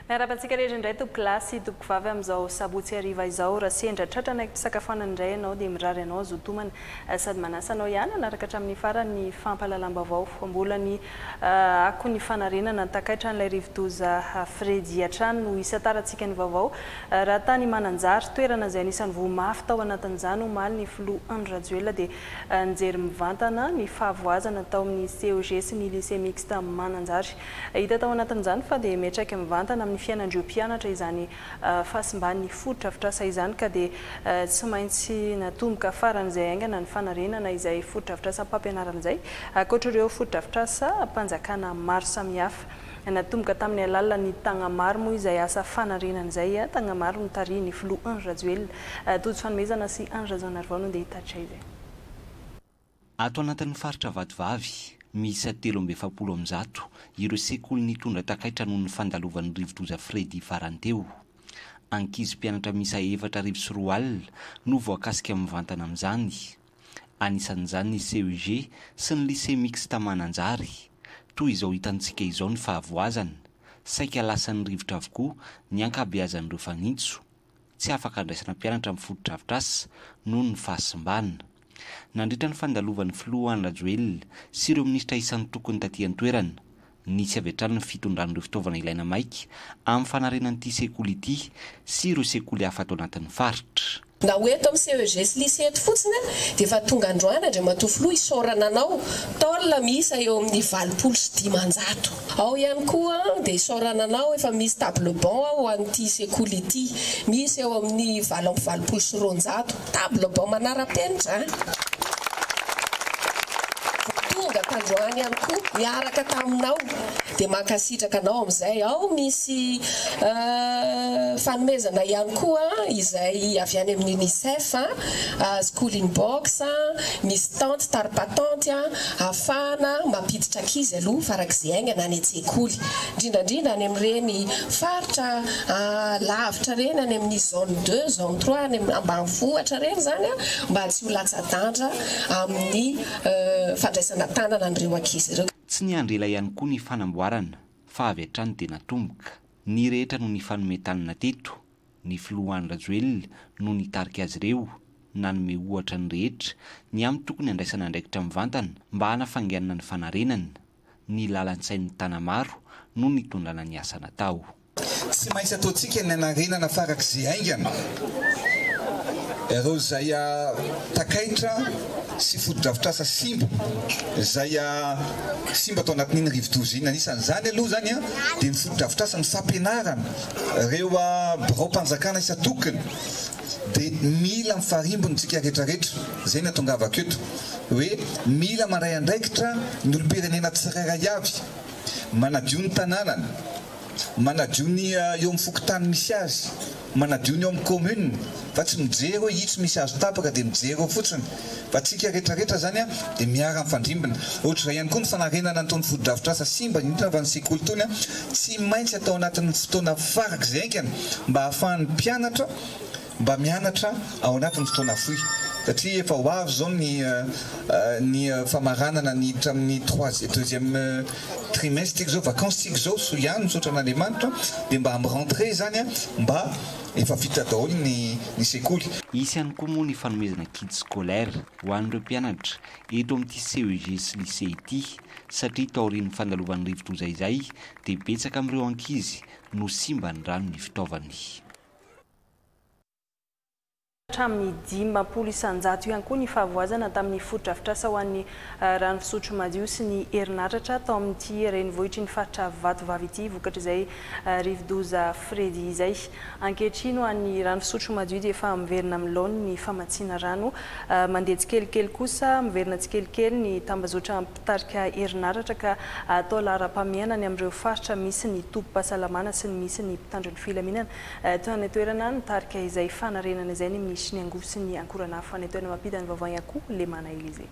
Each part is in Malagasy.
Miarabantsika rehetra indray tompoko lasy tompoko vavy amin'izao sabotsy hariva izao raha sendra tratrana fisakafoanana indray ianao dia mirary ianao zotomana sady manasa anao ihany anaraka hatramin'ny farany fampahalalam-baovao mbola ny ako ny fanarenana takaitra n'ilay rivodoza Fredy hatrany no isatarantsika ny vaovao raha tany Mananjary toerana izay anisan'ny voamafy tao anatin'izany omaly ny filoha Andry Rajoelina dia nijery mivantana ny fahavoazana tao amin'ny CEG sy ny lycée mixte Mananjary hita tao anatin'izany fa dia metraka mivantana amin'ny fiainandreo mpianatra izany fahasimban'ny foto-drafitrasa izany ka dia tsy maintsy natomboka faran'izay aingana ny fanarenana izay foto-drafitrasa mpampianarana izay ankoatr'ireo foto-drafitrasa mpanjakana maro samihafa natomboka tamin'ny alalan'ny Tagnamaro moa izay asa fanarenana izay Tagnamaro nitarihy ny filoha Andry Rajoelina tojo fanomezana sy Andry Razoanarivao no ndeha hitatitra izay ato anatin'ny faritra Vatovavy misy 370 ireo sekoly nitondra takaitra noho ny fandalovan'ny rivodoza Fredy faranteo. Ankizy mpianatra misa 4 alina no voakasika mivantana amin'izany. Anisan'izany ny CEG sy ny lycée mixte Mananjary. Toy izao hitantsika izao ny fahavoazana. Saika lasan'ny rivotra avokoa ny ankabeazan'ireo fanitso. Tsy afaka andraisana mpianatra amin'ny foto-drafitrasa noho ny fahasimbana. Nandritra ny fandalovan'ny filoha Andry Rajoelina sy ireo minisitra isan'ny tokony taty an-toerana nisy avy hatrany ny fitondran'ireo fitaovana ilaina maika amin'ny fanarenan'ity sekoly ity sy ireo sekoly hafa ato anatin'ny faritra. Na hoe eto amin'ny CEG sy lycée eto fotsiny dia efa tonga androany Andriamatoa filoha isaorana anao taolina miisa eo amin'ny 750. Ao ihany koa dia isaorana anao efa misy table banc ho an'ity sekoly ity misy eo amin'ny 720 table banc manara-penitra tonga tandroany ihany koa miaraka taminao dia mankasitraka anao amin'izay ao misy fanomezana ihany koa izay avy any amin'ny UNICEF schooling box misy tente tarpatente ahafahana mampiditra ankizy aloha farak'izay aingana any an-tsekoly indrindrandrindra any amin'ireny faritra lavitra reny any amin'ny zone 2 zone 3 any ambanivohitra reny zany mba tsy ho latsa-danja amin'ny fandraisana tanana an'ireo ankizy ireo. Tsy ny andrela ihany koa ny fanamboarana fa avy hatrany dia natomboka. Ny rehetra no ny fanometanana teto, ny filoha Andry Rajoelina no nitarika azy ireo, nanome ohatra ny rehetra, ny amin'ny tokony andraisana andraikitra mivantana mba hanafainganana ny fanarenana, ny lalan-tsain'ny Tagnamaro no nitondrana ny asa natao. Tsy maintsy ataontsika ny anarenana farak'izay aingana. Ireo izay takaitra sy foto-drafitrasa simba izay simba atao anatin'iny rivodoza iny anisan'izany aloha zany dia ny foto-drafitrasa ny fampianarana ireo birao-mpanjakana isa-tokony dia mila mifarimbontsika rehetrarehetra izay no atongavako eto hoe mila mandray andraikitra ny olom-pirenena tsirairay avy manadio ny tanànany manadio ny eo amin'ny fokotany misy azy manadio ny eo amin'ny commune fa tsy mijery hoe itsy misy azo tapaka dia mijery eo fotsiny fa tsika rehetrarehetra zany dia miara mifandrimbana ohatra izay ihany koa ny fanarenana n'itony foto-drafitrasa simba indrindra fa ny sekoly tony tsy maintsy atao anatin'ny fotoana farak'izay aingana mba ahafahan'ny mpianatra mba mianatra ao anatin'ny fotoana fohy satria efa ho avy zao ny famaranana ny hatramin'ny 2e trimestre tika zao vacances tika zao so ihany misaotra an'Andriamanitra dia mba amin'ny rentrée zany mba efa vita daholo ny sekoly. Isy ihany koa moa ny fanomezana kit scolaire ho an'ireo mpianatra eto amin'ity CEG sy lycée ity satria taorian'ny fandalovan'ny rivodoza izay dia betsaka amin'ireo ankizy no simba ny rano ny fitaovany. Hatramin'ny 500 isan-jato ihany koa ny fahavoazana tamin'ny foto-drafitrasa ho an'ny rano fisotro madio sy ny herinaratra tao amin'ity renivohitry ny faritra Vatovavy ity vokatra izay rivodoza Fredy izay. Ankehitriny ho an'ny rano fisotro madio dia efa miverina amin'ny laony ny famatsiana rano mandeha tsikelikely kosa miverina tsikelikely ny tambazotra mpitarika herinaratra ka atao lara-pamianany amin'ireo faritra misy ny tompo-pahasalamana sy ny misy ny mpitandro ny filaminana toa ny toerana nitarika izay fanarenana izay ny misy ny angovo sy ny ankorana hafa ny toerana mampita ny vaovao ihany koa Lemana Elize.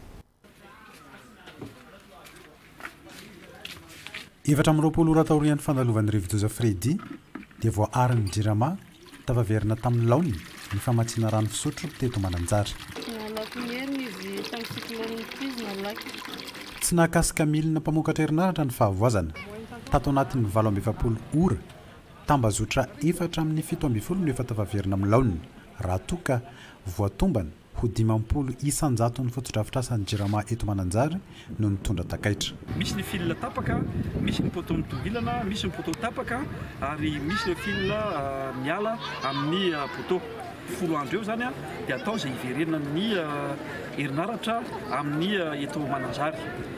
Efatra amin'ny 20 ora taorian'ny fandalovan'ny rivodoza Fredy dia voaariny Jirama tavaverina tamin'ny laony ny famatsiana rano fisotro teto Mananjary. Tsy nahakasika milina mpamokatra herinaratra ny fahavoazana tato anatin'ny 20 ora tambazotra 4/7 no efa tavaverina amin'ny laonina raha toka voatombana ho 50 isanjato ny fotodrafitrasany Jirama eto Mananjary no nitondra takaitra. Misy ny fil tapaka, misy ny poto mitovillana, misy ny poto tapaka ary misy ny fil miala amin'ny poto. Folo andro eo zany dia atao izay hiverena ny herinaratra amin'ny eto Mananjary.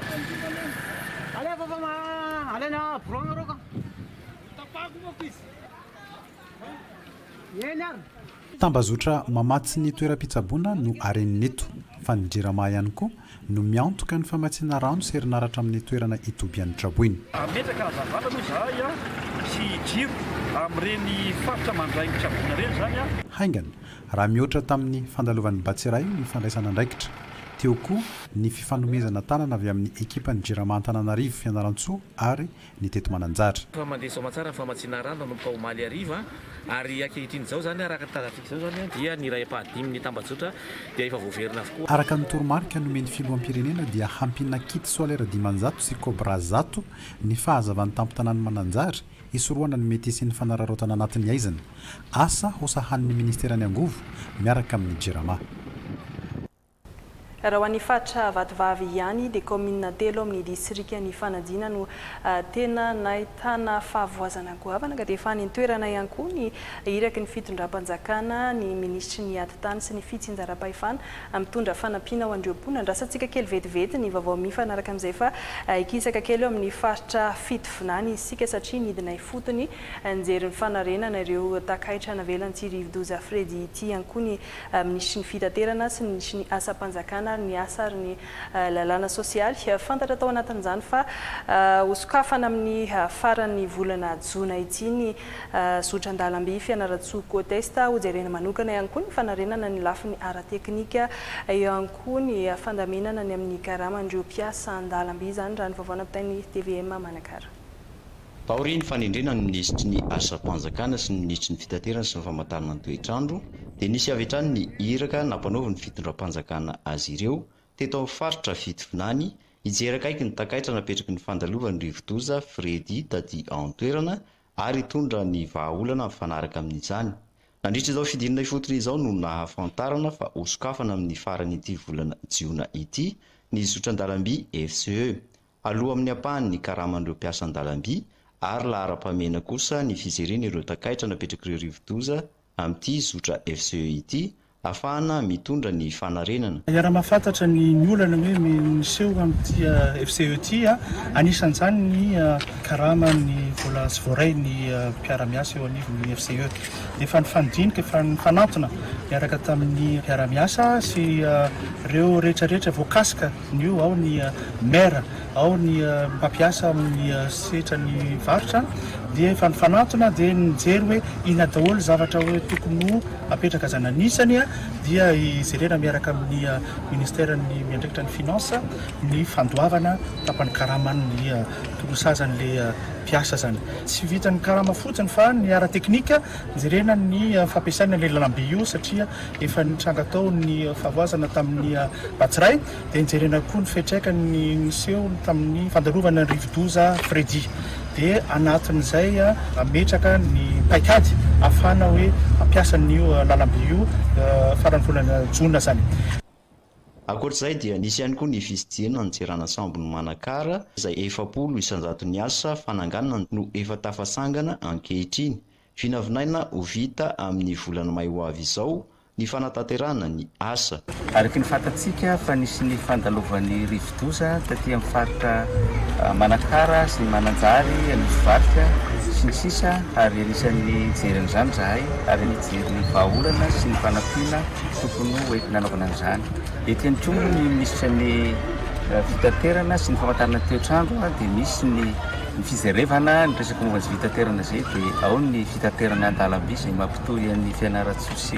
Tambazotra mamatsy ny toeram-pitsaboana no arenin'eto fa ny Jirama ihany koa no miantoka ny famatsiana rano sy herinaratra amin'ny toerana itobian'ny Traboiny. Ametraka hazavana moa zahay sy jiro amin'ireny faritra mandrain'ny Traboina ireny zany haingana raha mihoatra tamin'ny fandalovan'ny Batsiray ny fandraisana andraikitra. Teo koa ny fifanomezana tanana avy amin'ny ekipan'ny Jirama Antananarivo Fianarantsoa ary ny teto Mananjary. Fa mandeha soamatsara ny famatsiana rano manomboka Omaly ariva ary ankehitriny zao zany araka tarafiky zao zany dia ny ray apahadimy ny tambazotra dia efa voaverina avokoa. Araka ny toromarika nomeny filoam-pirenena dia hampina kit solaire 500 sy cobra 100 ny fahazavan'ny tampon-tanàny Mananjary isoroana ny mety sy ny fanararaotana anatin'ny aizana asa hosahan'ny ministerany angovo miaraka amin'ny Jirama. Raha ho an'ny fatra Vatovavy ihany dia commune telo amin'ny distrika ny fanadina no tena nahitana fahavoazana goavana ka dia efa ny toerana ihany koa ny iraky ny fitondram-panjakana ny ministry ny ati-tany sy ny fitsinjaram-pahefana mitondra fanampiana ho andreo-pona andrasantsika kely vetivety ny vaovao mifanaraka amin'izay fa ikisaka kely eo amin'ny faritra fitovinany isika satria nidina ifotony nijery ny fanarenana ireo takaitra navelan-tsirivo-doza Fredy ity ihany koa ny ministry ny fitaterana sy ny ministry ny asa-panjakana ny asa ary ny lalàna sosialy fantatra tao anatin'izany fa hosokafana amin'ny faran'ny volana Jona ity ny Zotran-dalamby Fianaratsoa Kotesta hojerena manokana ihany koa ny fanarenana ny lafiny ara-teknika ihany koa ny fandaminana ny amin'ny karama andreo mpiasa an-dalamby zany raha ny vaovao napitain'ny TVM Manakara. Taoriany fanendrena ny ministry ny asa-panjakana sy ny ministry ny fitaterana sy ny famantarana ny toetrandro dia nisy avy hatrany ny iraka nampanaovy ny fitondram-panjakana azy ireo teto amin'ny faritra Fitovinany hijery akaiky ny takaitra napetraky ny fandalovan'ny rivo-doza Fredy taty an-toerana ary hitondra ny vahaolana mifanaraka amin'izany. Nandritra izao fidinana ifotony izao no nahafantarana fa hosokafana amin'ny faran'ity volana Jiona ity ny Zotran-dalamby FCE aloha amin'ny ampahan'ny karaman'ireo mpiasa an-dalamby ary lahara-pamena kosa ny fizerena ireo takaitra napetraky ireo rivo-doza amin'ity Zotra FCE ity afahana mitondra ny fanarenana. Raha mahafantatra ny olana hoe miseho amin'ity FCE ity anisan'izany ny karama ny vola sy voaray ny mpiara-miasa eo anivon'ny FCE dia efa nifandinika efa nifanantona miaraka tamin'ny mpiara-miasa sy ireo rehetrarehetra voakasika ny io ao ny maire ao ny mpampiasa amin'ny setra ny varotra dia efa nifanantona dia nijery hoe ina daholo zavatra hoe tokony ho apetraka zananisany dia ijerena miaraka amin'ny ministerany miandraikitra ny finance ny fandoavana tapany karaman'ny tolosazan'le mpiasa zany. Tsy vitan'ny karama fotsiny fa ny ara-teknika jerena ny fampiasana le lalamby io satria efa nitranga tao ny fahavoazana tamin'ny Batsiray dia nijerena koa ny fetraikany niseho tamin'ny fandalovana rivo-doza Fredy dia anatin'izay ametraka ny paikady afana hoe ampiasan'io lalamby io faran'ny volana Jona zany. Akoatr'izay dia nisy ihany koa ny fisidihana nijerana sambony Manakara izay 700 isanjaton'ny asa fananganana no efa tafasangana ankehitriny. Vinavinaina ho vita amin'ny volana May ho avy izao ny fanatanterahana ny asa. Araka ny fantatsika fa nisy ny fandalovan'ny rivo-doza taty amin'ny faritra Manakara sy Mananjary ny varotra sy ny sisa ary anisan'ny jeren'izany zahay ary nijery ny vahaolana sy ny fanampiana tokony hoentina nanaovana an'izany. Ety an-trony ny ministra ny fitaterana sy ny famantarana toetrandro dia misy ny fizerevana ny resaka momba ny fitaterana zay dia ao ny fitaterana an-dalamby izay mampitohy an'ny Fianaratsoa sy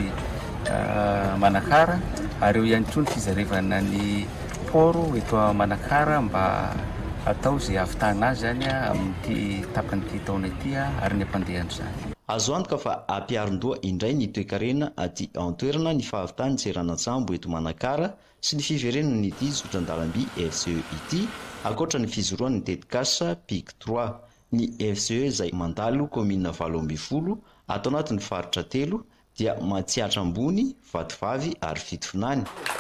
Manakara ary eo ihany koa ny fizerevana ny poro eto Manakara mba atao izay ahavitana azy zany amin'ity tapan'ity taona ity ary ny ampandehan zany. Azo antoka fa ampiaron-doha indray ny toe-karena aty an-toerana ny fahavitany Tseranatsambo eto Manakara sy ny fiverenana ity Zotran-dalamby FCE ity ankoatra ny fizoroan'ny tetikasa PIC 3. Ny FCE izay mandalo komina 7 atao anatin'ny faritra 3 dia matsiatra ambony, vatovavy ary fitofinany.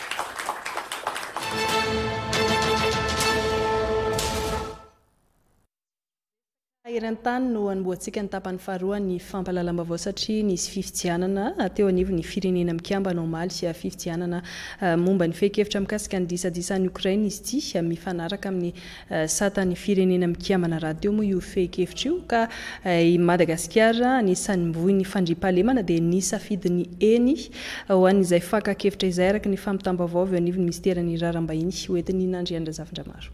Eran-tany no anomboantsika ny tapany faharoa ny fampalalam-baovao satria nisy fifidianana teo anivon'ny firenena mikamba Omaly sy fifidianana momba ny fehi-kevitra mikasika ny disadisany Ukraine izy ity mifanaraka amin'ny satan'ny firenena mikambana radio moa io fehi-kevitra io ka i Madagasikara anisan'ny mivohy ny fandriam-pahalemana dia nisafidiny eny ho an'izay fakakevitra izay araka ny fampitam-baovao eo anivon'ny ministeran'ny raharaham-bahiny hoentiny Nandriandra Zavindramaro.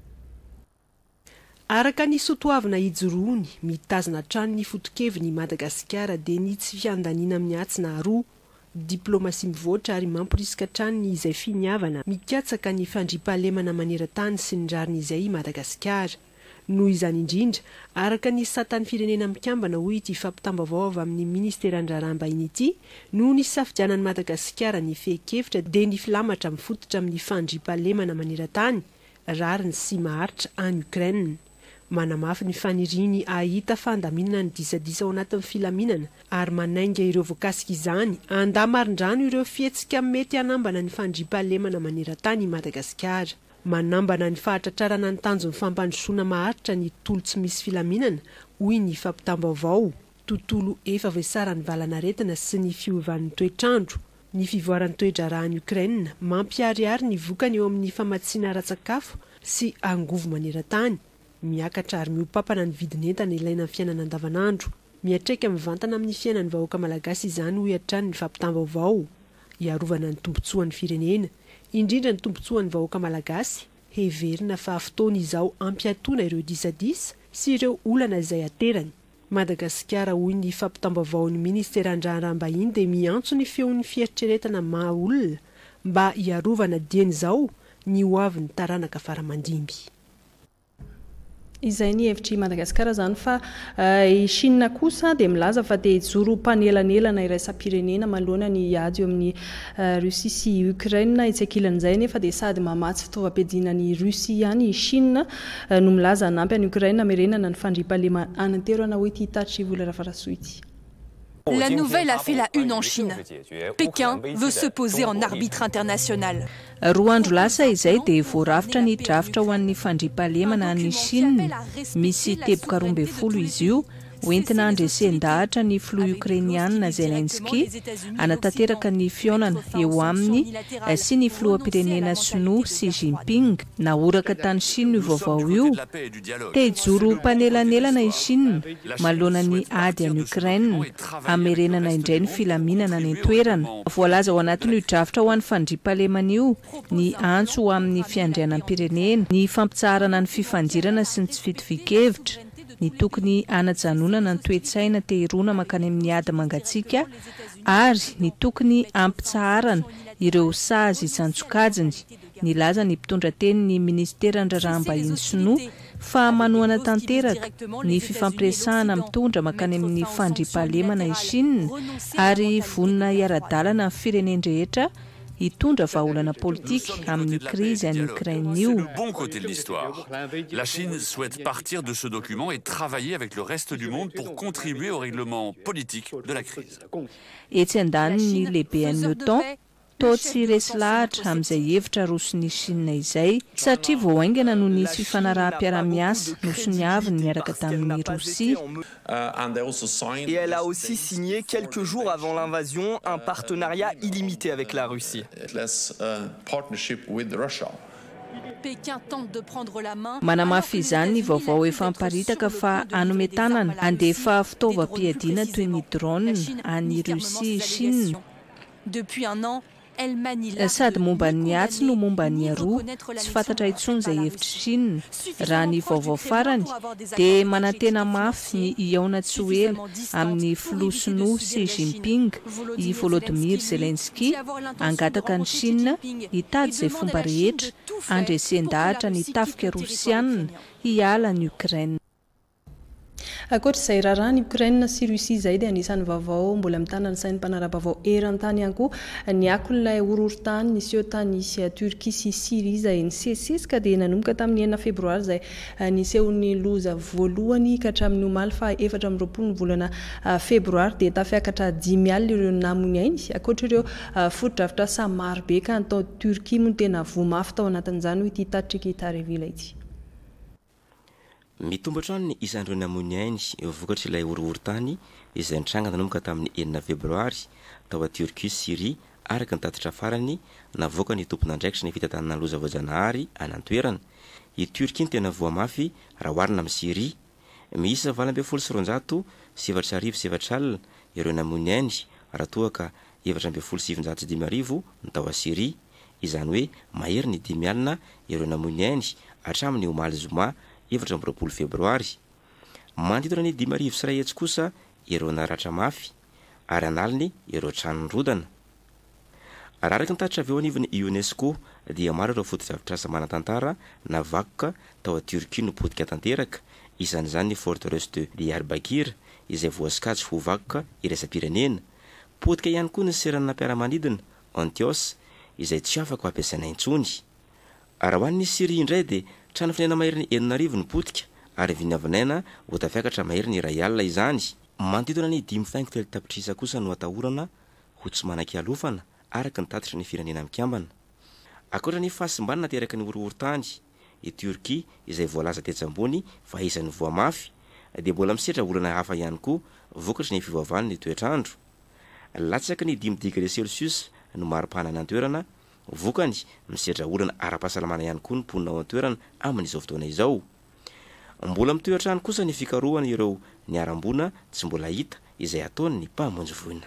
Araka ny sotoavina ijoroany mitazana trano ny fotokeviny Madagasikara dia ny tsy fiandanina amin'ny atsina roa diplomasia mivoatra ary mamporisika trano izay finiavana mikatsaka ny fandriam-pahalemana maneran-tany sy ny rariny izay Madagasikara. Noho izany indrindra araka ny satan'ny firenena mikambana hoy ity fampitam-baovao avy amin'ny ministeran'ny raharaham-bahiny ity no ny safidianan'ny Madagasikara ny fehi-kevitra dia ny filamatra mifototra amin'ny fandriam-pahalemana maneran-tany rariny sy maharitra any Ukraine. Manamafy ny faniriny ahita fandaminana ny disadisa ao anatin'ny filaminana ary manainga ireo voakasika izany andamarindrano ireo fihetsika mety hanambana ny fandriam-pahalemana maneran-tany Madagasikara. Manambana ny fahatratrarana ny tanjon'ny fampandrosoana maharitra ny tontolo tsy misy filaminana hoy ny fampitam-baovao. Tontolo efa voasara ny valanaretina sy ny fiovan'ny toetrandro. Ny fivoaran'ny toe-draharahan'ny Ukraine mampiariary ny vokany eo amin'ny famatsiana ara-tsakafo sy angovo maneran-tany. Miakatra ary miopampana ny vidin'entana ilaina amin'ny fiainana andavanandro. Miatraika mivantana amin'ny fiainan'ny vahoaka malagasy izany ho hatrany ny fampitam-baovao. Iarovana ny tombotsoan'ny firenena, indrindra ny tombotsoan'ny vahoaka malagasy, heverina fa fotoana izao ampiatoana ireo disadisa sy ireo olana izay aterany. Madagasikara hoy ny fampitam-baovaon'ny ministeran'ny raharaham-bahiny dia miantso ny feon'ny fieritreretana maha olona mba iarovana dieny izao ny hoavin'ny taranaka faramandimby. Izay ny hevitry Madagasikara zany fa i Chine kosa dia milaza fa dia hijoro mpanelanelana iraisam-pirenena manoloana ny ady eo amin'ny Russia sy Ukraine itsakilan'izay nefa dia sady mamatsy fitaovam-piadinan'ny Russia ihany i Chine no milaza hanampy any Ukraine amerenana ny fandriam-pahalema ananterana ho ity tatry vola rafarasoa ity. La nouvelle a fait la une en Chine. Pékin veut se poser en arbitre international. Roa andro lasa izay dia voarafitra ny drafitra ho an'ny fandriam-pahalemana any Chine. Misy teboka 12 izy io hoentina andresen-dahatra ny filoha Ukrainiana Zelensky anatanteraka ny fionana eo aminy sy ny filoham-pirenena Sinoa Xi Jinping naoraka tany Chine io vaovao io. Te hijoro mpanelanelana i Chine manoloana ny ady any Ukraine amerenana indray ny filaminana ny toerana. Voalaza ao anatin'io drafitra ho an'ny fandriam-pahalemana io ny antso ho amin'ny fiandrianam-pirenena, ny fampitsarana ny fifandirana sy ny tsy fitovi-kevitra, ny tokony anajanonana ny toe-tsaina teherona makany amin'ny ady mangatsiaka ary ny tokony ampitsarana ireo sazy isantsokajiny. Nilaza ny mpitondra teny ny ministeran'ny raharaham-bahiny Sinoa fa manoana tanteraka ny fifampiresahana mitondra makany amin'ny fandriam-pahalemana i Chine ary vonina iara-dalana amin'ny firenena rehetra hitondra vahaolana politique amin'ny crise en Ukraine io. Le bon côté de l'histoire. La Chine souhaite partir de ce document et travailler avec le reste du monde pour contribuer au règlement politique de la crise. Etsy andaniny lehibe an'ny OTAN toa tsy resy lahatra amin'izay hevitra roson'ny Chine izay satria vao aingana no nisy fifanaraha-piaramiasa nosoniaviny miaraka tamin'ny Russie. Et elle a aussi signé quelques jours avant l'invasion un partenariat illimité avec la Russie. Pékin tente de prendre la main. Manamafy izany ny vaovao efa miparitaka fa hanome tanana handefa fitaovam-piadiana toy ny drone any Russie Chine. Depuis un an, elle manie sady momba ny atsy no momba ny aroa tsy fantatra intsony izay hevitry Chine. Raha ny vaovao farany dia manantena mafy ny iaona tsy ho ela amin'ny filoha Sinoa Xi Jinping i Volodymyr Zelensky angataka ny Chine hitady izay fomba rehetra andresen-dahatra ny tafika Rosiana hiala ny Ukraine. Akoatr'izay raharaha ny Ukraine sy Russie izay dia anisan'ny vaovao mbola mitana ny sain'ny mpanara-baovao eran-tany ihany koa ny akon'ilay horohorontany nisy eo tany Turquie sy Syrie izay nisesisika dia nanomboka tamin'ny 9 febroary izay nisehon'ny loza voalohany ka hatramin'ny omaly fa 4 ny volana febroary dia tafiakatra 10 alina ireo namony ainy akoatra ireo foto-dravitra sa marobe ka atao Turquie moa tena voamafy tao anatin'izany ho ity tatrika Tarevila ity. Mitombatra ny isan'ireo namony ainy vokatra ilay horohorontany izay nitranga nanomboka tamin'ny 9 febroary tao a Turquie Syrie araka ny tatitra farany navoaka ny tompon'andraikitra ny fitantanana loza voajanahary anantoerana. I Turquie ny tena voamafy raha oharina amin'ny Syrie. Miisa 270 sy 707 alina ireo namony ainy raha toa ka 470 ny tao a Syrie. Izany hoe mahery ny 10 alina ireo namony ainy hatramin'ny omaly zoma 20 febroary. Mandidona ny 5,000 sy iray hetsy kosa ireo naratra mafy ary analiny ireo tranonrodana. Araraka ny tatitra avy eo anivon'ny UNESCO dia maro ireo foto-drafitrasa manan-tantara navakoka tao a Turquie no potika tanteraka, isan'izany ny forteresse de Diyarbakir izay voasikatsy ho vakoka iraisam-pirenena. Potika ihany koa ny seranana mpiara-manidina Antioche izay tsy afaka ho ampiasaina intsony. Raha ho an'ny Syrie indray dia trano finanena mahery ny 9,000 ny potika ary vinavinaina ho tafiakatra mahery ny iray alina izany. Manodidina ny 5 tapitrisa kosa no atahorana ho tsy manan-kialofana araka ny tatitra ny firenena mikambana. Akoatra ny fahasimbanana teraka ny horohorontany, i Turquie izay voalaza tetsy ambony fa isan'ny voamafy dia mbola misetra olana hafa ihany koa vokatry ny fivavahany ny toetrandro. Latsaka ny 5 degré Celsius no maripana anantoerana, vokany misetra olana ara-pahasalamana ihany koa ny mponina ao an-toerana amin'izao fotoana izao. Mbola mitoetrany kosa ny fikarohany ireo niarambona tsy mbola hita izay ataony ny mpamonjy voina.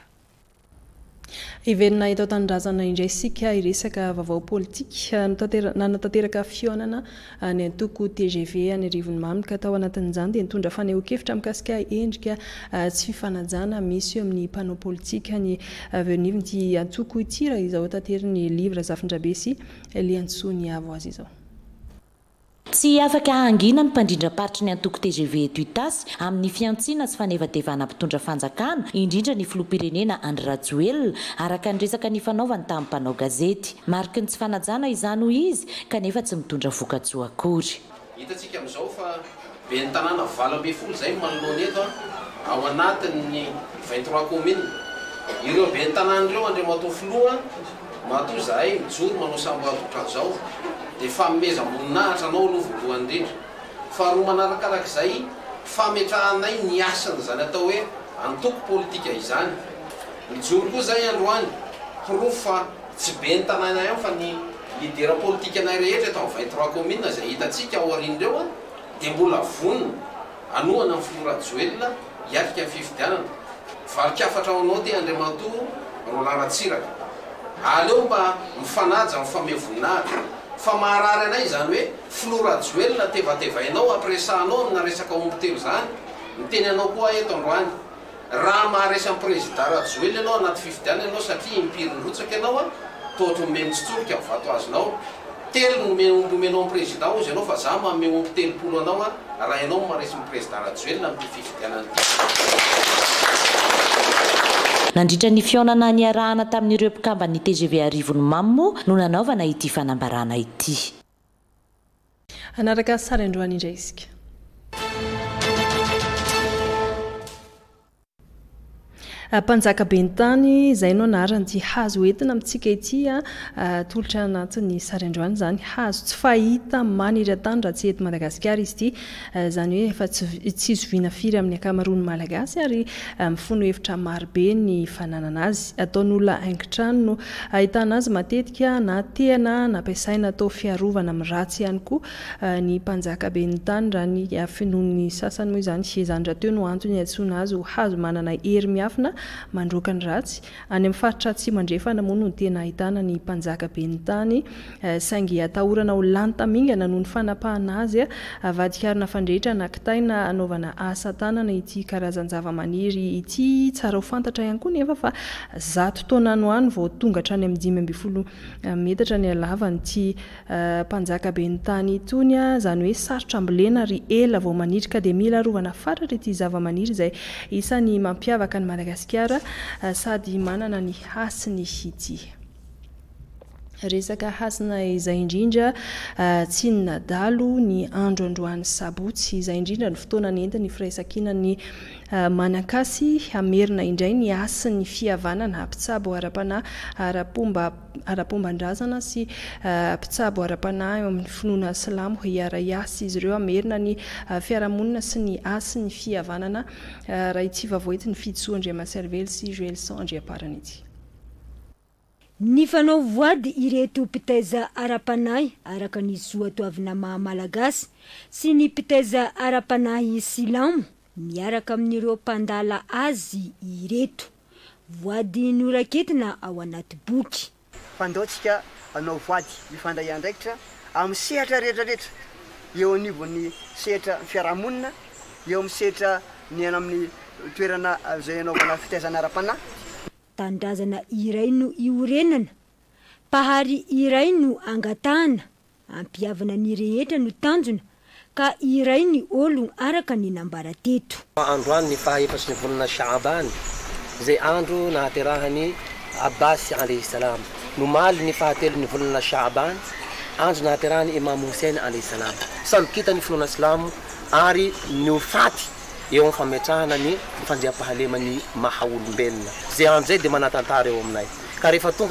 Iverina eto tanindrazana indray sika iresaka vaovao politika nanatanteraka fionana ny antoko TGV any Rivony Mamoka tao anatin'izany dia nitondra fanehoan-kevitra mikasika endrika tsy fifanajana misy eo amin'ny mpanao politika ny avy eo anivon'ity antoko ity raha izao tanteriny livre Zafindrabe sy Liantsony avo azy izao. Tsy afaka hangina ny mpandrindra-paritry ny antoko TGV eto Itasy amin'ny fiantsiana sy fanevadevana mpitondra fanjakana indrindra ny filoham-pirenena Andry Rajoelina araka ny resaka ny fanaovany tamin'ny mpanao gazety. Mariky ny tsy fanajana izany ho izy kanefa tsy mitondra voka-tsoa akory. Hitantsika amin'izao fa be ny tanàna 20 zay manoloana eto ao anatin'ny 23 commune. Ireo be ny tanàna ireo Andriamatoa filoha matoa zahay mijoro manao samboatotra zao dia fanomezam-boninahitra anao aloha voalohany indrindra. Faharoa manarakarak'izay fametrahanay ny asany izany atao hoe antoko politika izany. Mijoro koa zay androany proof fa tsy be ny tanàna ihany fa ny lidera politika anay rehetra eto amin'ny 23 commune izay hitantsika ao aorian'ireo dia mbola vonona anohana amin'ny filoha Rajoelina hiatrika ny fifidianana. Valikafatra ao anao ty Andriamatoa Roland Ratsiraka. Aleo mba mifanaja amin'ny famevoninahitra. Fa maharary anay izany hoe filoha Rajoelina tevatevainao ampiresahanao amina resaka omby telo izany. Miteny anao koa eto androany. Raha maharesan'ny président Rajoelina ianao anaty fifidianana ianao satria impiry-rotsaka ianao toatra omeny tsitsorika amin'ny vato azonao. Telo omby omenao amin'ny président ozy ianao fa za manome omby 30 anao raha ianao maharesy ny président Rajoelina amin'ny fifidianana. Nandritra ny fionana niarahana tamin'ireo mpikambany TGV Rivony Mamoka no nanaovana ity fanambarana ity. Anaraka sary androany indray isika. Mpanjaka Bentany izay no anaran'ity hazo entina amintsika ity tolotra anatin'ny sary androany izany hazo tsy fahita maniran-tany raha tsy eto Madagasikara izy ity izany hoe efa tsy zoviana firy amin'ny ankamaroany malagasy ary mifono hevitra marobe ny fananana azy. Ataon'olona haingon-trano no ahitana azy matetika na tena nampiasaina atao fiarovana amin'ny ratsy ihany koa ny mpanjaka Bentany raha ny finoan'ny sasany moa izany izany raha teo no antony antsoina azy ho hazo manana hery miafina mandroaka ny ratsy. Any amin'ny faritra atsimo andrefana moa no tena ahitana ny mpanjaka be ny tany saingy atahorana ho lany tamingana noho ny fanapahana azy avadikarina fandrehitra nakitaina anaovana asa tanana ity karazany zava-maniry ity tsara ho fantatra ihany koa nefa fa 100 taona no any vao tonga hatrany amin'ny 5 metatra ny halavany ity mpanjaka be ny tany itony zany hoe sarotra ambolena ry ela vao maniry ka dia mila arovana fatratra ity zava-maniry izay isany mampiavaka ny Madagasikara sady manana ny hasiny ity. Resaka hasina izay indrindra tsy nadalo ny andro androany sabotsy izay indrindra ny fotoana nentina ny firaisankina ny manakasy hamerina indray ny asiny fihavanana mpitsabo ara-panahy ara-pombandrazana sy mpitsabo ara-panahy eo amin'ny finoana silamo hiara-iasy izy ireo hamerina ny fiarahamonina sy ny asiny fihavanana raha ity vavoety ny fitsoa Andriamaservely sy Joelson Andriaparana ity. Ny fanao voady ireto mpitaiza ara-panahy araka ny soatoavina maha-malagasy sy ny mpitaiza ara-panahy silamo miaraka amin'ireo mpandala azy ireto voady noraketina ao anaty boky. Fandaotsika anao voady mifandray andraikitra amin'ny sehatra rehetrarehetra eo anivon'ny sehatra fiarahamonina eo amin'ny sehatra ny amin'ny toerana izay anaovana fitaizana ara-panahy. Tandrazana iray no iorenana, pahary iray no angatahana, ampiavana ny rehetra no tanjona, ka iray ny olo araka ny nambara teto. Androany ny fahaefatra ny volana Shaaban, izay andro nahaterahany Abbas alayhi salam. Nomaly ny fahatelo ny volana Shaaban, andro nahaterahany Imam Hussein alayhi salam. Samy kita ny finoana Silamo ary niofaty eo amin'ny fametrahana ny fandriam-pahalemany maha-olombelona. Zay andro zay dia manatantara eo aminay. Ka rehefa tonga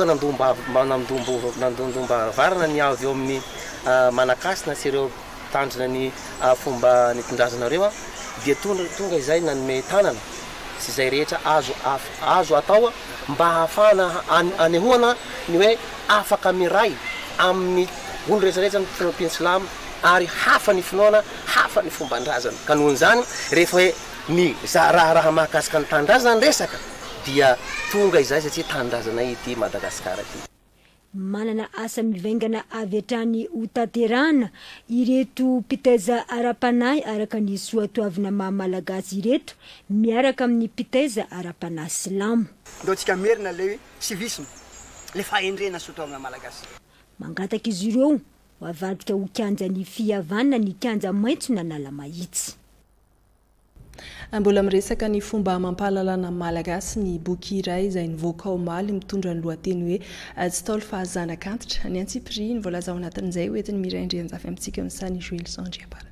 nandomba varana ny avy eo amin'ny manakasina sy ireo tandrina ny fomba nitondrazanareo dia tonga izay nanome tanana sy izay rehetra azo atao mba hahafahana anehoana ny hoe afaka miray amin'ny olo rehetrarehetra ny finoam-piny Silamo ary hafa ny finoana, hafa ny fomban-drazana. Ka noho izany rehefa hoe ny raha mahakasika ny tandrazana resaka dia tonga izay satria tandrazana ity Madagasikara ity. Manana asa mivaingana avy hatrany ho tanterahana ireto mpitaiza ara-panahy araka ny soatoavina maha-malagasy ireto miaraka amin'ny mpitaiza ara-panahy Silamo. Ndaotsika merina le civisme, le fahendrena soatoavina malagasy. Mangataka izy ireo ho avadika ho kianja ny fihavanana ny kianja maitso nanala mahitsy. Mbola miresaka ny fomba mampahalalana malagasy ny boky iray izay nivoaka omaly mitondra ny lohateny hoe tsy taolo fahazanak'antitra. Ny Antsipiri ny voalaza ao anatin'izay hoentiny miray andrianjafy amintsika misany Joelson Andriaparana.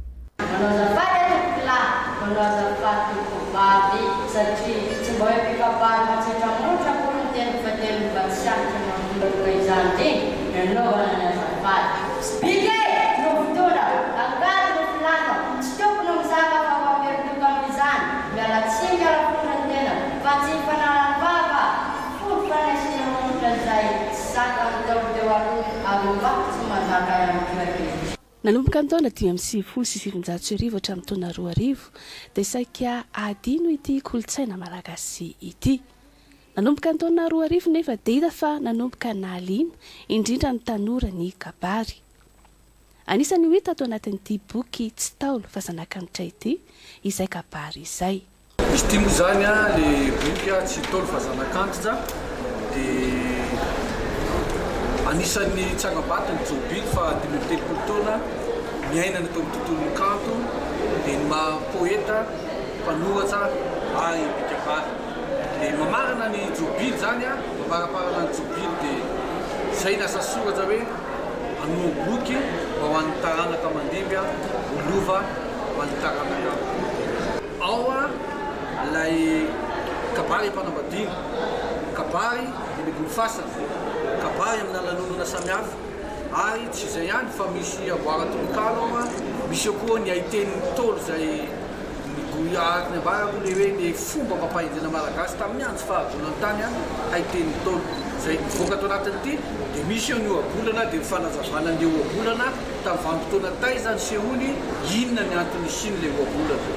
Nanomboka ny taona 5,790 hatramin'ny taona 2000 dia saika adino ity kolontsaina malagasy ity. Nanomboka ny taona 2000 nefa dia hita fa nanomboka nahaliana indrindra ny tanora ny kabary. Anisany hita ato anatin'ity boky tsy taolo fa zanakanitra ity izay kabary izay. Izy ity moa zany le boky tsy taolo fa zanakantitra dia anisan'ny tsangabatiny Jobily fa 20 taona miainana tao amin'ny tontolon'ny kanto dia ny maha-poeta mpanohatra ary bikabary. Dia mamarana ny Jobily zany mamaraparana ny Jobily dia izay nasa soratra hoe hanao boky mba ho an'ny taranaka mandimby olova ho an'ny taranaka. Ao ilay kabary mpanambadiana, kabary ilay fasana, kabary amina lanonana samihafa ary tsy izay ihany fa misy aboara-tononkalo misy eo koa ny aiten'ny tolo izay nigoiaraka ny ambarako le hoe ny fomba mampahindina malagasy tamin'ny andro fahavolany tany aiten'ny tolo izay mivoaka ato anatin'ity dia misy eo ny ohabolana dia mifanazavana ny ohabolana tamin'ny vanim-potoana tay zany sehoany inona ny antony siny le ohabolana.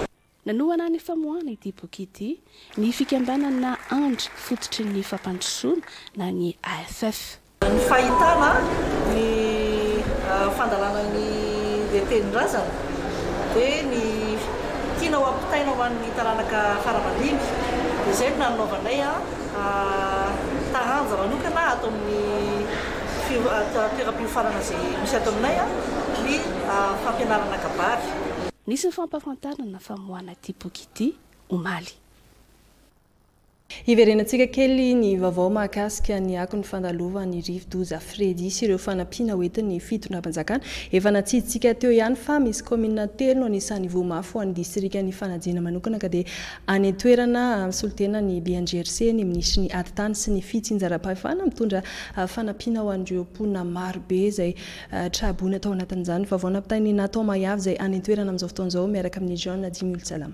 nanoana ny famoana ity boky ity ny fikambanana andry fototry ny fampandrosoana na ny AFF. Ny fahitana ny fandalana ny vetenin-drazana dia ny tiana ho ampitaina ho an'ny taranaka faramanimby dia izay no nanaovanay taranja manokana ato amin'ny toeram-piofanana izay misy ato aminay ny fampianarana kabary. Nisy ny fampafantarana famoana ity boky ity omaly. Iverenantsika kely ny vaovao mahakasika ny akon'ny fandalovany Rive-Douze Fredy sy ireo fanampiana hoentin'ny fitondram-panjakana efa natsiditsika teo ihany fa misy komina telo no anisan'ny voamafy ho an'ny distrikan'ny fanadina manokana ka dia any toerana solitena ny BNGRC ny minisitry ny adi-tany sy ny fitsinjaram-pahefana mitondra fanampiana ho an'ireo mponina marobe izay trahabony atao anatin'izany vaovao nampitainy natao mayavy izay any toerana amin'izao fotoan'izao miaraka amin'ny Jean Dimulsalama.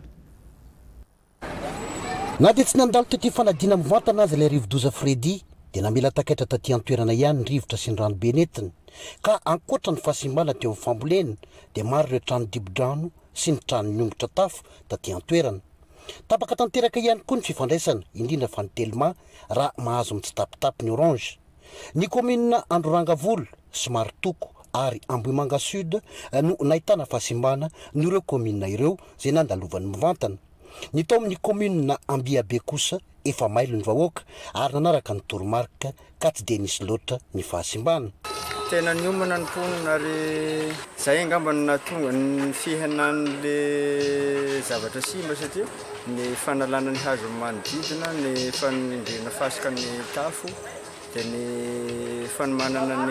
Na dia tsy nandalo tety fanadina mivantana azy ilay Rive-Douze Fredy dia namela takaitra taty an-toerana ihany ny rivotra sy ny ranobe netiny ka ankoatra ny fahasimbana teo amin'ny fambolena dia maro ireo trano dibo-drano sy ny trano niongotra tafo taty an-toerana. Tapaka tanteraka ihany koa ny fifandraisana indrindra fa ny telma raha mahazo mitsitapitapy ny orange. Ny komina Androrangavolo, Somaritoko ary Ambohimanga Sud no nahitana fahasimbana ny ireo komina ireo izay nandalovan'ny mivantana. Ny tao amin'ny komina Ambiabe kosa efa mailo ny vahoaka ary nanaraka ny toromarika ka tsy dia nisy loatra ny fahasimbana. Tena niomana ny mponina ary izay angamba ny nahatonga ny fihenan'le zavatra simba satria ny fanalana ny hazo manodidina, ny fanindrina fasika ny tafo dia ny fanomanana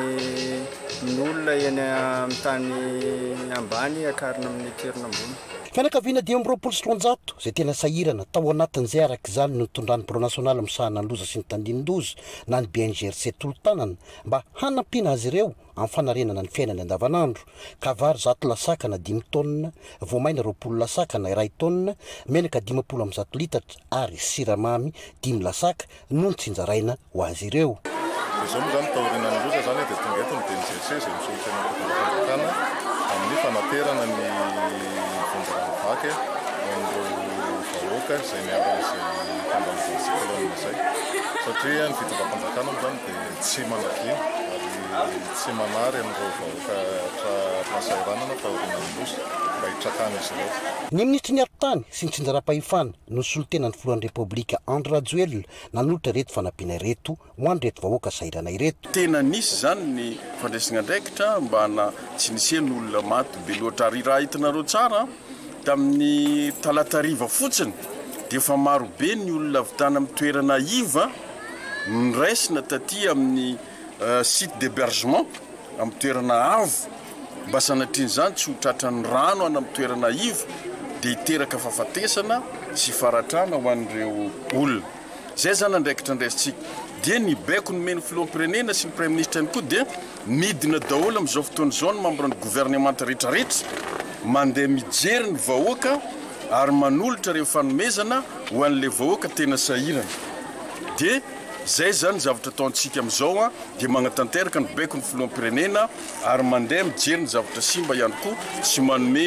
ny olona eny amin'ny tany ambany akarina amin'ny toerana ambony. Fianakaviana 200 izay tena sahirana tao anatin'izay araka izany no tondrany Pro National misahana ny loza sy ny tandinin-doza na ny BNGRC tolo-tanana mba hanampiana azy ireo amin'ny fanarenana ny fiainany andavanandro. Kavary 100 lasakana 5 tonina, voamaina 20 lasakana 1 tonina, menaka 50 litatra ary siramamy 5 lasaka no ny tsinjaraina ho azy ireo. Izao moa zany taorina ny loza zany dia tonga eto ny BNGRC izay misolosena fanjakana amin'ny fanaterana ny vonjarahavaka amin'ireo vahoaka izay miaraka izay fandalovana siklôna izay satria ny fitondram-panjakana moa zany dia tsy manadino ary tsy manary amin'ireo vahoaka trasahiranana taorina ny loza mba hitrakana izy ireo. Ny ministry ny adi-tany sy ny tsinjaram-pahefana no solotenan'ny filohan'ny Repoblika Andry Rajoelina nanolotra reto fanampiana ireto ho an'ny reto vahoaka sahirana ireto. Tena nisy zany ny fandraisana andraikitra mba tsy niseny olona maty be loatra ary raha hitanareo tsara tamin'ny talatariva fotsiny dia efa maro be ny olona avy tany amin'ny toerana iva niraisina taty amin'ny site d'hébergement amin'ny toerana avo mba sanatrian'izany tsy ho tratran'ny rano any amin'ny toerana iva dia hiteraka fahafatesana sy faratrana ho an'ireo olona. Izay zany andraikitra andraisitsika dia ny baiko nomeny filoham-pirenena sy ny prime ministre ihany koa dia midina daholo amin'izao fotoana izao ny membre ny gouvernement rehetrarehetra mandeha mijery ny vahoaka ary manolotra ireo fanomezana ho an'ilay vahoaka tena sahirana. Dia izay zany zavatra ataontsika amin'izao dia magnatanteraka ny baiko ny filoham-pirenena ary mandeha mijery ny zavatra simba ihany koa sy manome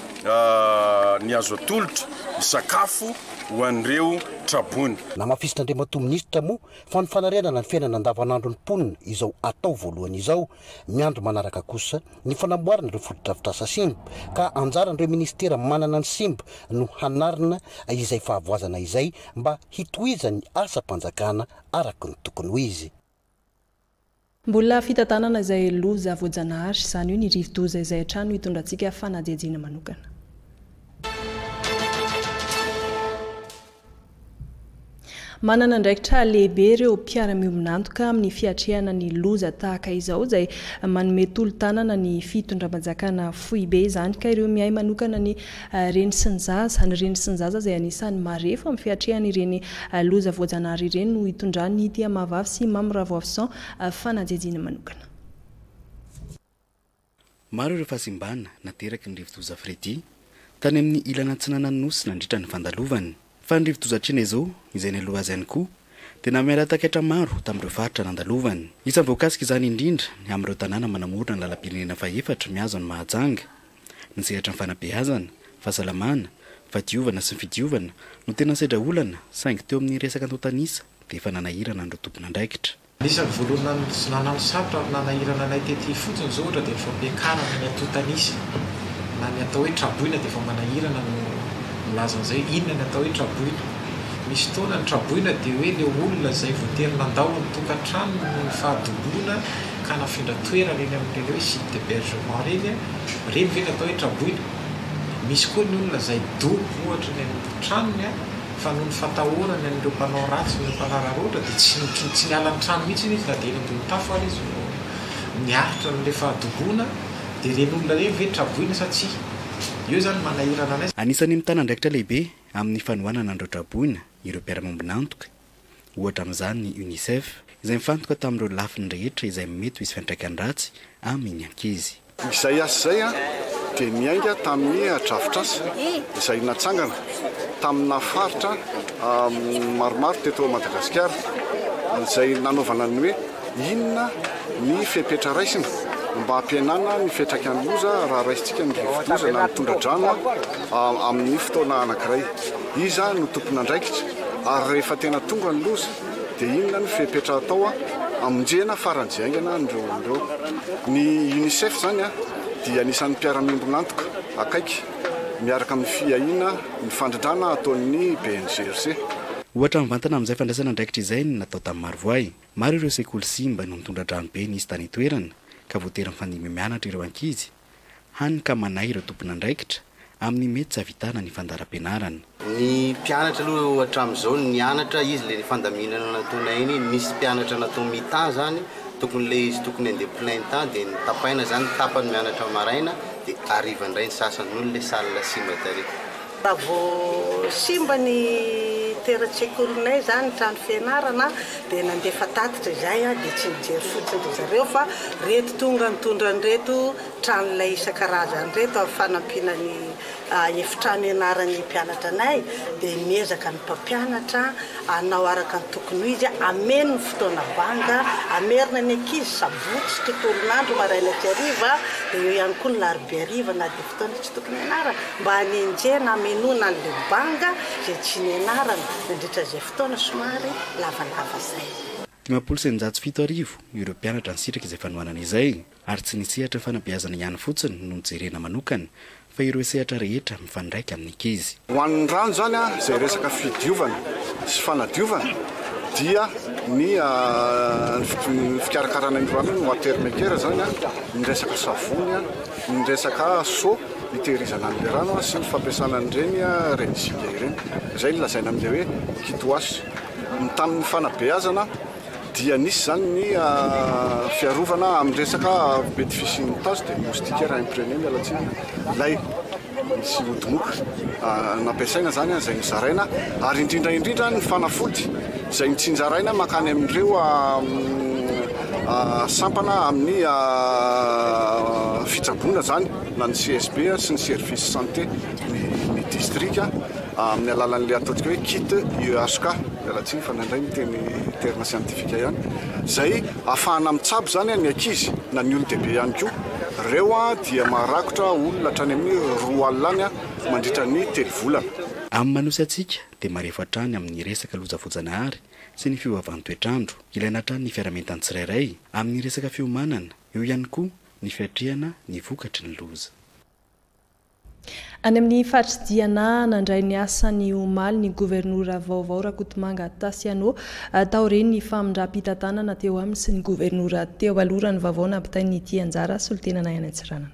ny azo atolotra ny sakafo ho an'ireo trabony. Na mafisitr'Andriamatoa minisitra moa fa ny fanarenana ny fiainana andavanandro ny mponina izao atao voalohany izao. Miandro manaraka kosa ny fanamboarana ireo fotodrafitrasa simba ka anjaran'ireo ministera manana ny simba no hanarina izay fahavoazana izay mba hitohizany asa-panjakana araka ny tokony ho izy. Mbola fitantanana izay loza voajanahary izany io ny Rive-Douze izay hatrany hitondrantsika fanadihadiana manokana. Manana andraikitra lehibe ireo mpiara-miombonantoka amin'ny fiatrehana ny loza tahaka izao izay manome tolo-tanana ny fitondram-panjakana fohy be izany ka ireo mihay manokana ny reny sy ny zaza. Ny reny sy ny zaza izay anisan'ny marefo amin'ny fiatrehana ireny loza voajanahary ireny no hitondrany Tia Mahavavy sy Mamy Ravoafisan fanadihadiana manokana. Maro ireo fahasimbana nateraky ny Rive-Douze Fredy tany amin'ny ilana tsinanany nosy nandritra ny fandalovany. Fa ny Rive-Douze Atrena izao izay ny aloha azy ihany koa dia namela takaitra maro tamin'ireo faritra nandalovany. Isan'ny voakasika izany indrindra ny amin'ireo tanàna manamorona ny lalam-pirenena fa efatra mihazo ny Mahajanga, ny sehatra ny fanabeazana, fahasalamana, fadiovana sy ny fidiovana no tena sedra olana saingy teo amin'ny resaka antotanisa dia efa nanahirana andro tompona andraikitra. Anisany voalohany nanano sarotra ary nanahirana anay tety fotsiny zao ohatra dia efa miakarana ny antotanisa na ny atao hoe traboina dia efa manahirana no milaza an'izay inona ny atao hoe traboina. Misy taona ny traboina dia hoe ilay olona izay voatery nandao ny tokantrano ny fahadoboana ka nafindra toerana eny amin'ireny hoe site d'hébergement reny ve ny atao hoe traboina. Misy koa ny olona izay dobo ohatra ny amin'ny tranony fa noho ny fatahorana an'ireo mpanao ratsy ny mpanararoatra dia tsy niala ny trano mihitsy izy na dia eny ambony tafo ary izy niaritra n'ilay fahadoboana dia reny olona reny ve traboina sa tsia. Io zany manahirana anay. Anisan'ny mitana andraikitra lehibe amin'ny fanohanana andreo traboina ireo mpiara-mombonantoka ohatra amin'izany ny UNICEF izay mifantoka tamin'ireo lafiny rehetra izay mety ho isy fiantraikany ratsy amin'ny ankizy. Izay asa izay dia niainga tamin'ny adrafitrasa izay natsangana tamina faritra maromaro teto Madagasikara izay nanaovana ny hoe inona ny fepetra raisina mba hampihenana ny fiantraikany loza raha raisitsika ny rivodoza na mitondra drano amin'ny fotoana anankiray. Iza no tompona andraikitra ary rehefa tena tonga ny loza dia inona ny fepetra atao amonjena faran'izay aingana ndreo. Ny UNICEF zany dia anisan'ny mpiara-miombonantoka akaiky miaraka amin'ny fiahina ny fandrindrana ataon'ny BNGRC. Ohatra mivantana amin'izay fandraisana andraikitra izay no natao tamin'ny Marovoay. Maro ireo sekoly simba no mitondra drano be nisy tany toerana ka voatery mifandimby mianatra ireo ankizy hany ka manay ireo tompona andraikitra amin'ny mety tsy havitana ny fandaram-pianarana. Ny mpianatra aloha hatramin'izao nianatra izy le fandaminana nataona iny nisy mpianatra natao mi-temps zany tokony le izy tokony andeha plein temps dia nitapaina zany tapany mianatra maraina dia ariva indray ny sasany noho le salle simba tary. Raha vao simba ny teratsekolinay zany trano fianarana dia nandefa tatitra izay dia tsy mijery fotsiny zareo fa reto tonga nitondra an'ireto tranolay isan-karazany reto amin'ny fanampiana ny efitrano ianaran'ny mpianatra anay dia miezaka ny mpampianatra anao araka ny tokony ho izy ameno ny fotoana banga amerina ny ankizy sabotsy tontolon'andro maraina tsy hariva dia eo ihany koa ny larobia hariva na dia fotoana tsy tokony ianarana mba hanenjena amenoana an'ilay banga izay tsy nianarana nandritra izay fotoana somary lavalava izay. 707 ireo mpianatra nisitraka izay fanohanana izay ary tsy nisehatra fanabeazana ihany fotsiny no nijerena manokana fa ireo sehatra rehetra mifandraika amin'ny ankizy. Ho an'ny rano zany izay resaka fidiovana sy fanadiovana dia ny fikarakarana ny rano no atermekera zany ny resaka savony ny resaka so hitehirizana an'ilay rano sy ny fampiasana an'ireny renizika ireny izay lazaina amin'ilay hoe kitoasy. Tamin'ny fanabeazana dia nisy zany ny fiarovana amin'ny resaka bénéfice ny tazo dia moustiquaire imprégné mialatsiny lay misy odimoka nampiasaina zany izay nizaraina ary indrindra ny fanafody izay nitsinjaraina makany amin'ireo sampana amin'ny fitsaboana zany na ny CSB sy ny service santé ny district amin'ny alalan'ilay ataontsika hoe kit IEHK mialatsiny fa nandray miteny terme scientifique ihany izay ahafahana mitsabo zany ny ankizy na ny olon-dehibe ihany koa reo dia maharakotra olona hatrany amin'ny 2 alina mandritra ny 3 volana. Amin'ny manosy atsika dia marefa hatrany amin'ny resaka lojavojanahary sy ny fiovavan'ny toetrandro ilaina hatrany ny fiaramentany tsirairay amin'ny resaka fiomanana eo ihany koa ny fiatrehana ny vokatry ny loza. Any amin'ny fatridiana nandray ny asa ny omaly ny gouvernoura vaovao Rakotomanga Tasiano tao reny ny famindram-pitantanana teo aminy sy ny gouvernoura teo aloha ny vaovao nampitainy ity anjara solitenana ihany Antsiranana.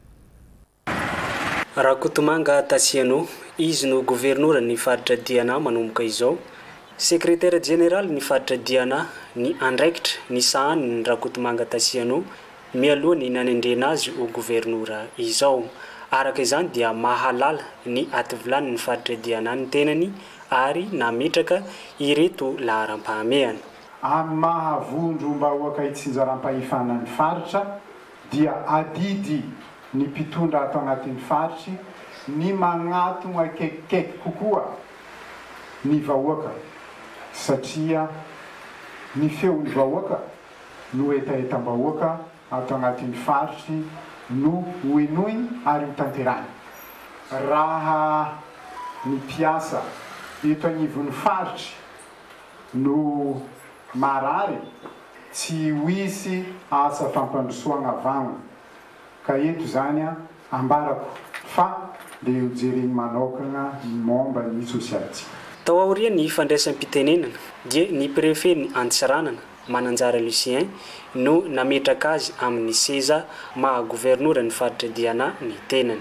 Rakotomanga Tasiano izy no gouvernoura ny faritra Diana manomboka izao. Secrétaire général ny faritra Diana ny andraikitra ny sahany ny Rakotomanga Tasiano mialoha ny nanendrena azy ho gouvernoura izao. Araka izany dia mahalala ny ativilany ny faritra Diana ny tenany ary nametraka ireto laharam-pahamehana. Amin'ny mahavondro mba hoaka itsinjaram-pahefana ny faritra dia adidy ny mpitondra ato anatin'ny faritry ny magnatona akaikikaiky kokoa ny vahoaka satria ny feon'ny vahoaka no etaetam-bahoaka ato anatin'ny faritry no hoenoiny ary ho tanterany. Raha ny mpiasa eto agnivon'ny faritry no marary tsy hoisy asa fampandrosoagna avagna ka eto zany a ambarako fa le hojereny manokagna ny momba ny sosialitsika. Tao aoria ny fandraisam-pitenenana dia ny préfet ny Antsiranana Mananjara Lucien no nametraka azy amin'ny seza maha gouverneur ny faritra Diana ny tenany.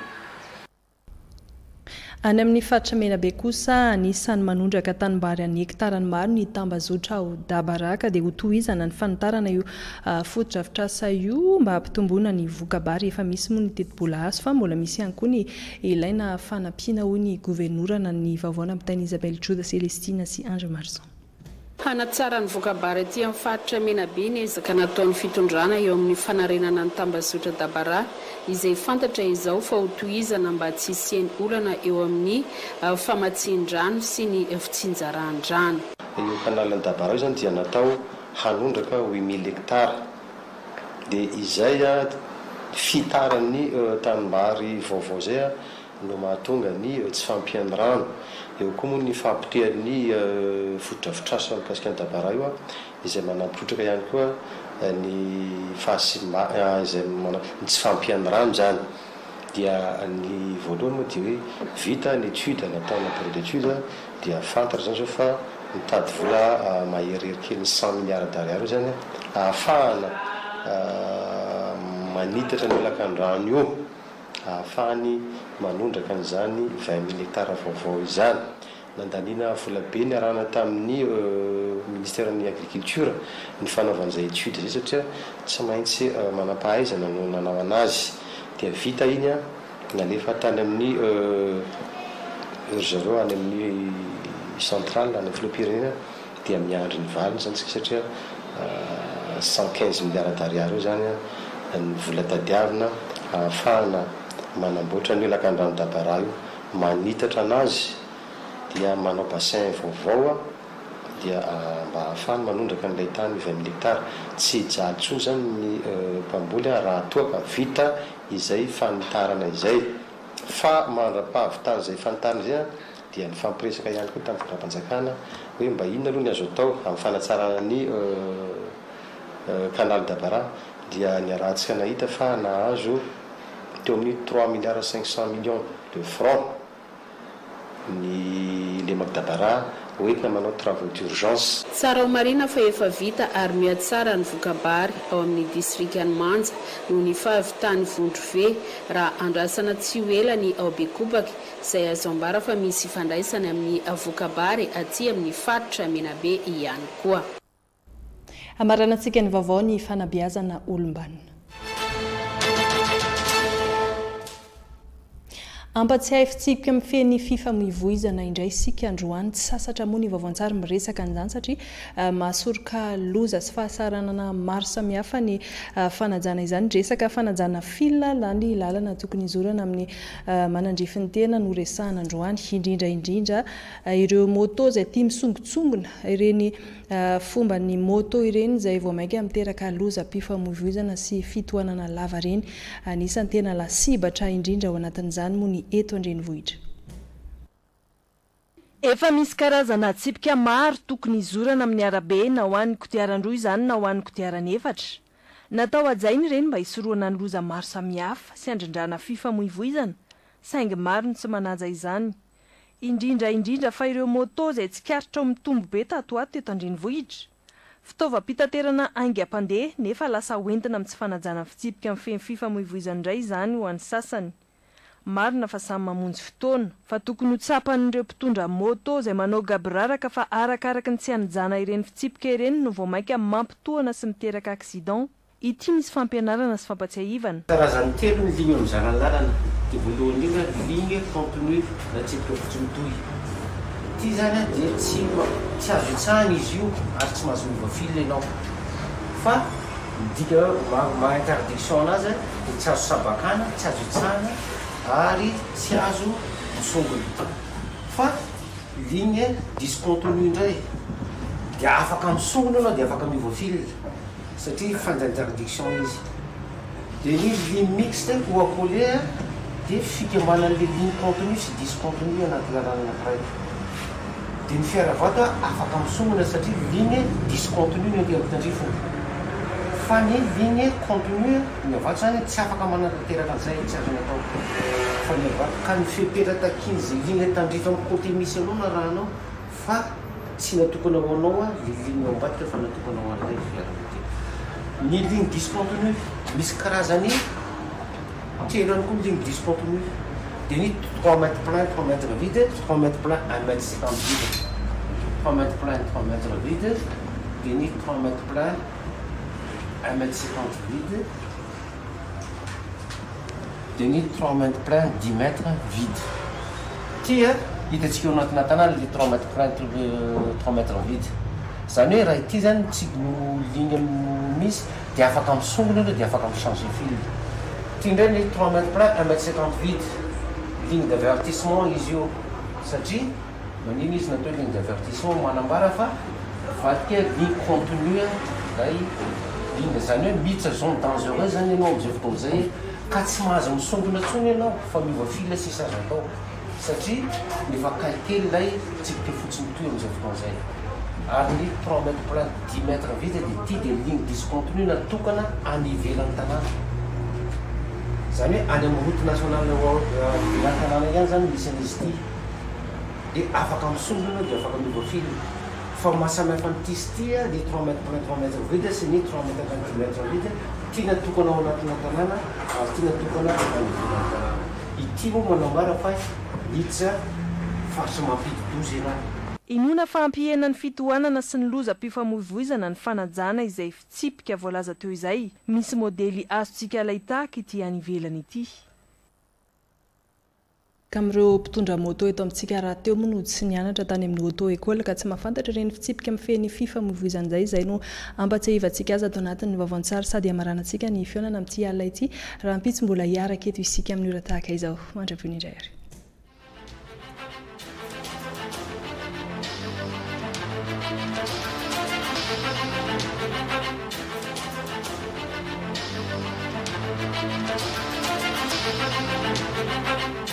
Any amin'ny faritra Menabe kosa anisan'ny manondraka tanimbary any hektarany maro ny tambazotra ao Dabaraka dia ho tohizana ny fanitarana io fotodrafitrasa io mba hampitomboana ny vokabary efa misy moa ny tetibola hazo fa mbola misy ihany koa ny ilaina fanampiana ho ny governorana ny vaovao nampitainy Isabelle Joda Celestina sy Ange Marsan. Hanatsara ny vokabary aty amin'ny faritra Menabe ny ezaka nataon'ny fitondrana eo amin'ny fanarenana ny tambazotra Dabara izay fantatra izao fa ho tohizana mba tsy hisiany olana eo amin'ny famatsin-drano sy ny fitsinjaran-drano. Io kanalan'ny Dabara io zany dia natao hanondraka 8000 hektara dia izay fitaran'ny tanimbary vaovao zay no mahatonga ny tsy fampian'ny rano. Eo koa moa ny fampitehan'ny fotodrafitrasa mikasika ny Dabara io izay manampitrotraka ihany koa ny fahasimba izay ny tsy fampian'ny rano zany dia ny voalohany moa dia hoe vita ny étude nataona bureau d'étude dia fantatra zany zao fa mitady vola maherihery kely ny 100 milliards d'ariary zany ahafahana manitatra ny lakan'ny rano io ahafahany manondraka an'izany 20 000 hektara vaovao izany. Nandaniana vola be ny arahana tamin'ny ministèren'ny agriculture ny fanaovan'izay étude zay satria tsy maintsy manam-pahaizana no nanao anazy dia vita iny nalefa tany amin'ny urgero any amin'ny central any amin'ny filoham-pirenena dia miandry ny valiny zany satria 115 milliards d'ariary io zany ny vola tadiavina ahafahana manamboatra ny lakan-drano Dabara io manitatra anazy dia manao bassin vaovao dia mba ahafahany manondraka n'ilay tany 20 000 hektara tsy hijaly zany ny mpamboly raha toaka vita izay fanitarana izay fa mandra-pahavitany izay fanitarana izay dia ny fampiresaka ihany koa tamin'ny firapanjakana hoe mba inona aloha ny azo atao amin'ny fanatsarana ny canal Dabara dia ny arahantsika nahita fa nahazo teo amin'ny 3 milliards 500 millions de francs ny lemak Dabara hoentina manao travaux d'urgence. Tsara ho marina fa efa vita ary mihatsara ny vokabary ao amin'ny distrikany Manja noho ny fahavitany Vondrove raha andrasana tsy ho ela ny ao Bekobaka izay azo ambara fa misy fandraisany amin'ny vokabary aty amin'ny faritra Menabe ihany koa. Amaranantsika ny vaovao ny fanabeazana olombanona. Ampatsiahy fitsipika amin'ny feny fifamoivoizana indray isika androany tsy sasatra moa ny vaovaontsary miresaka an'izany satria mahasoroka loza sy fahasaranana maro samihafa ny fanajana izany. Resaka fanajana filalany lalana tokony izorana amin'ny manandrifin'ny tena no resahana androany indrindra ireo moto izay tia misongotsongona ireny fomba ny moto ireny izay vao mainka miteraka loza mpifamoivoizana sy fitohanana lava ireny anisan'ny tena lasibatra indrindra ao anatin'izany moa ny eto andrenivohitra. Efa misy karazana tsipika maro tokony izorana amin'ny arabe na ho an'ny kodiaran-droa izany na ho an'ny kodiaran-efatra. Natao hajaina ireny mba hisoroana ny loza maro samihafa sy andrindrana fifamoivoizana saingy maro ny tsy manaja izany. Indrindra fa ireo moto izay tsikaritra ao mitombo be tato ato eto andrenivohitra. Fitaovam-pitaterana aingam-pandeha nefa lasa hoentina amin'ny tsy fanajana fitsipika amin'ny feny fifamoivoizana indray izany ho an'ny sasany. Marina fa samy mamonjy fotoana fa tokony ho tsapan'ireo mpitondra moto izay manao gabraraka fa arakaraka ny tsy hanajana ireny fitsipika ireny no vao mainka mampitohana sy miteraka accident. Ity misy fampianarana sy fampatsiahivana. Karazany telo ny ligne mizara lalana dia voalohany indrindra ligne contenu na tsipika fotsiny ity zany dia tsy azo itsahana izy io ary tsy mahazo miova fil ianao fa midika ma interdiction anazy dia tsy azo sabakana, tsy azo itsahana ary tsy azo misongona fa ligne discontenu indray dia afaka misongona anao dia afaka miova fil satria fanjanjardiction izy dia ny ligne mixte ou accolé dia fikambanan'le ligne contenu sy discontenu anaty lalàna anankiray dia ny fiaravata afaka misongona satria ligne discontenu no andeha ampitandrifona fa ny ligne contenu ny avato zany tsy afaka mananateraka an'izay tsy azony atao fa ny avato ka ny fipetratakiny zay ligne tandrifa amin'ny côté misy aloha na raha anao fa tsy natokana ho anao a le ligne ambadika fa natokana ho an'izay fiaravata ny ligne discontenu misy karazany telo any koa ny ligne discontenu dia ny 3 mètres plein 3 mètres vide 3 mètres plein 1 mètre 50 vide 3 mètres plein 3 mètres vide dia ny 3 mètres plein 1 mètre 50 vide dia ny 3 mètres plein 10 mètres vide tia hitantsika eo anatina tanàna le 3 mètres plein 3 mètres vide zany hoe raha ity zany tsy ligne misy dia afaka misongona aloha dia afaka michanger fil tia indray ny 3 mètres plein 1 mètre 50 vide ligne d'avertissement izy io satria manino izy natao ligne d'avertissement manambara fa vadika ligne contenu zay ligne zany hoe miditra zone dangereux zany ianao am'izay fotoana zay ka tsy mahazo misongona tsony ianao fa miova fila sisy azo atao satria nefa kaikely lay tsika fotsiny toy am'izay fotoana zay ary ny 3 mètres plein 10 mètres vide dia ty dia ligne discontenu natokana anivelan'ny tanàna zany hoe any amin'ny route nationale ivelan'ny tanàna ihany zany misy an'izy ty dia afaka misongona dia afaka miova fila fa mahasamihafa nytisy ty a le 3 mètres plein 3 mètres vide sy ny 3 mètres plein 10 mètres vide ty natokana ao anatina tanàna ary ty natokana anivelan'ny tanàna ity moa manambara fa hiditra faritra mampididozy ianao inona fampihenan'ny fitohanana sy ny loza-pifamoivoizana ny fanajana izay fitsipika voalaza teo izay misy modely azontsika laitaka ity any ivelany ity ka amin'ireo mpitondra moto eto amintsika raha teo monody sy nianatra tany amin'ny auto école ka tsy mahafantatra ireny fitsipika mifeny fifamoivoizana izay izay no ampatsiahivantsika azy ato anatin'ny vaovaontsara sady amaranantsika ny fionana amin'ity alina ity raha mpitsy mbola hiaraka eto isika amin'ny ora tahaka izao mandravony indray ary Thank you.